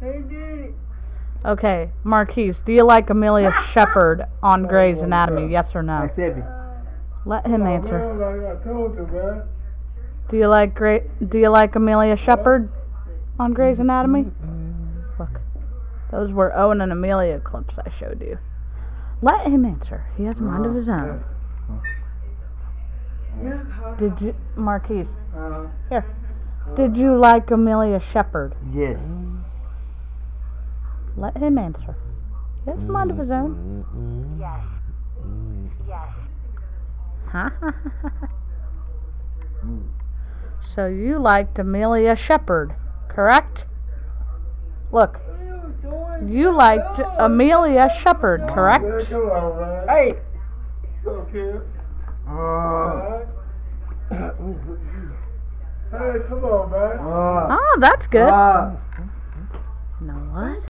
Okay, Marquis, do you like Amelia Shepherd on Grey's Anatomy? Yes or no? That's heavy. Let him answer. Man, like I told you, man. Do you like Amelia Shepherd on Grey's Anatomy? Look, those were Owen and Amelia clips I showed you. Let him answer. He has a mind of his own. Did you, Marquis? Here. Did you like Amelia Shepherd? Yes. Let him answer. He has a mind of his own. Yes. Yes. So you liked Amelia Shepherd, correct? Look, you liked Amelia Shepherd, correct? Hey! Okay. Hey, come on, man. Oh, that's good. You know what?